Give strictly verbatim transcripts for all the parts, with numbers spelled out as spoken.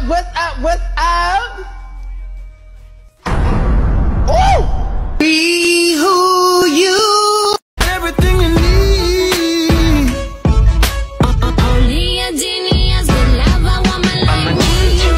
what's up, what's up? Oh! Be who you, everything you need. Only a genius will love a woman like me.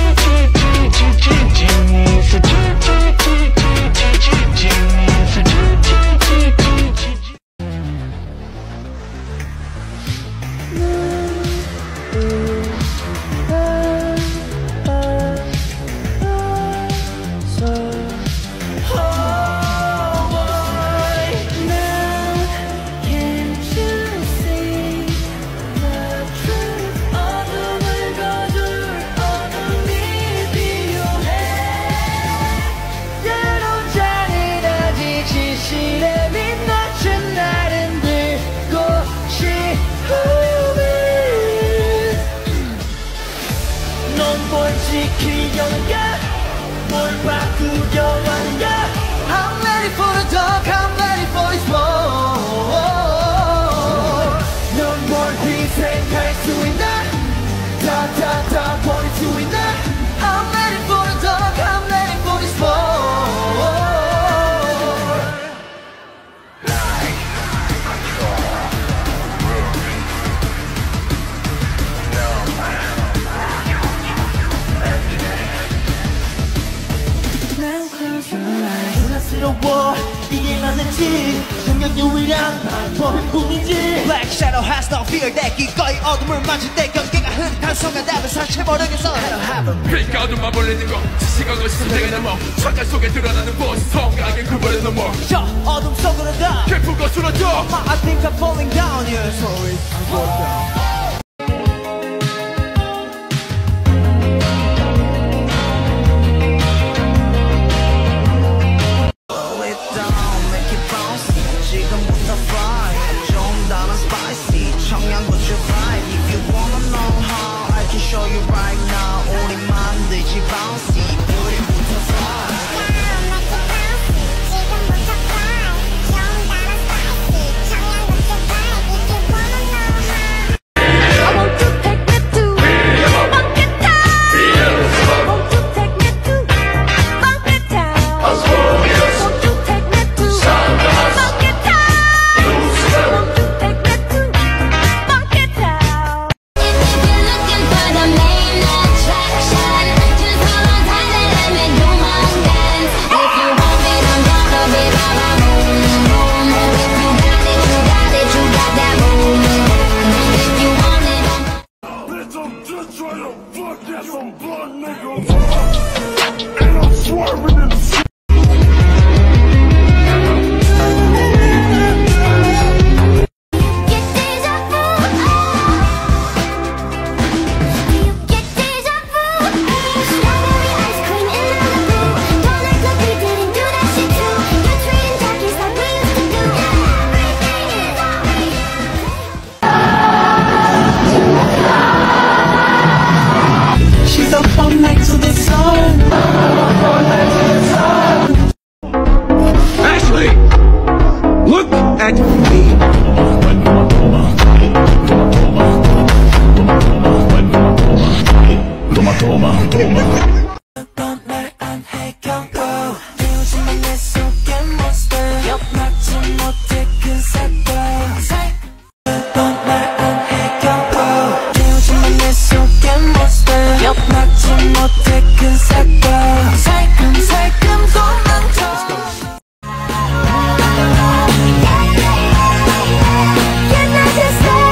뭘 바꾸려 하는가? I'm ready for the dark, I'm ready for this war. 넌 뭘 희생할 수 있나? 다다다 버릴 수 있나? I'm ready for the dark, I'm ready for this war. 부담스러워 이게 맞는지 능력 유일한 방법일 뿐이지. Black shadow has no fear. 내 기꺼이 어둠을 맞을 때 경계가 흐릿한 순간답을 설치 모르겠어. 그러니까 어둠만 벌리는 거 시간과 시선대가 넘어 창가 속에 드러나는 보스 성강하게 그버려 넘어 저 어둠 속으로 다 깊은 곳으로 더 I think I'm falling down. Yeah, sorry, I'm falling down.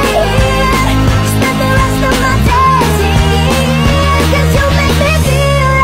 Cause you make me feel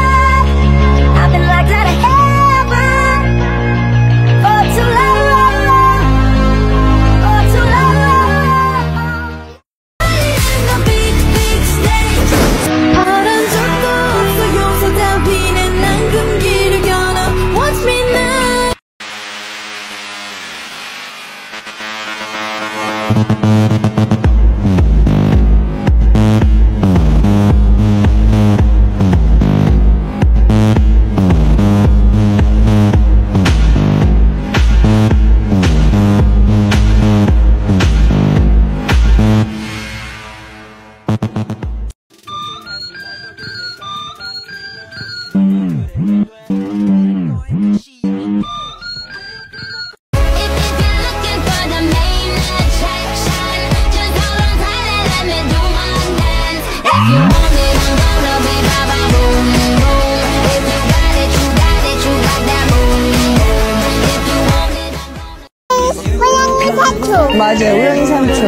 맞아요. 우영이 삼촌.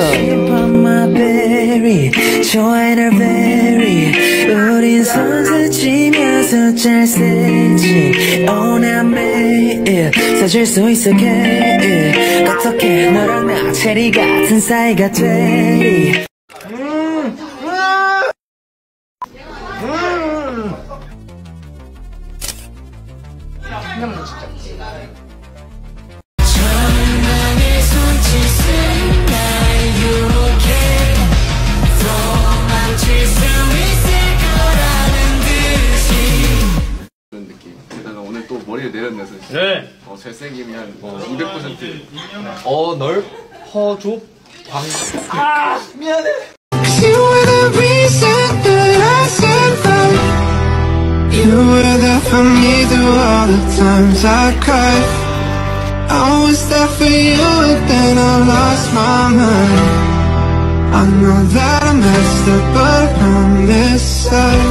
좋아해 널 very 우린 손수 치면서 잘 쓰지 오늘 매일 사줄 수 있어 okay 어떻게 너랑 나 체리 같은 사이가 되리 전망의 손짓은 날 유혹해 도망칠 수 있을 거라는 듯이 그런 느낌. 게다가 오늘 또 머리를 내렸네서 네. 어, 잘생기면 어, 이백 퍼센트 어, 널 퍼줘 광. 아, 미안해. You were the reason that I survived. You were there for me through all the times I cried. I was there for you and then I lost my mind. I know that I messed up but on this side,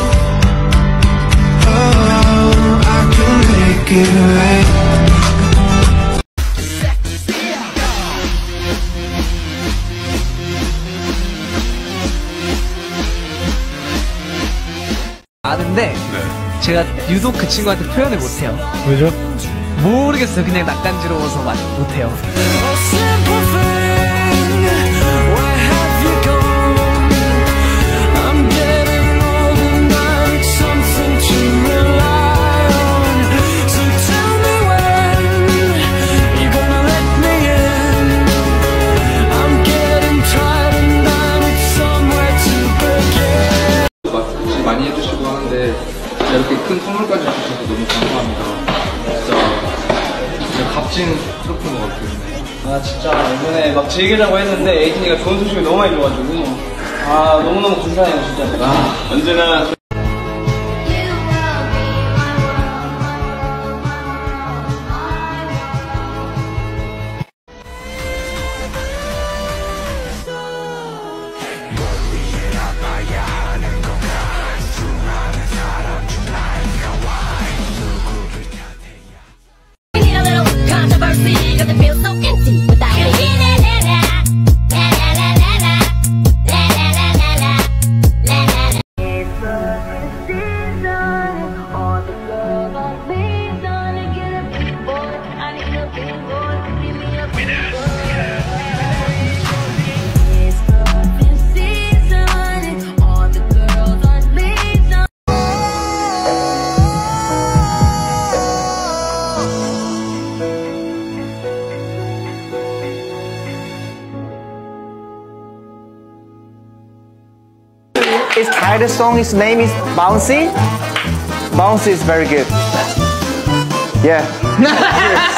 oh, I can make it right. 아는데 네. 제가 유독 그 친구한테 표현을 못해요. 왜죠? 모르겠어요. 그냥 낯간지러워서 말 못해요. 많이 해주시고 하는데 이렇게 큰 선물까지 주셔서 너무 감사합니다. 진짜 진짜 값진 트로피인 것 같아요. 아 진짜 이번에 막 즐기자고 했는데 에이틴이가 좋은 소식을 너무 많이 줘가지고 아 너무너무 감사해요 진짜. 아 언제나 Cause it feels so empty without me. His title song, his name is Bouncy. Bouncy is very good. Yeah.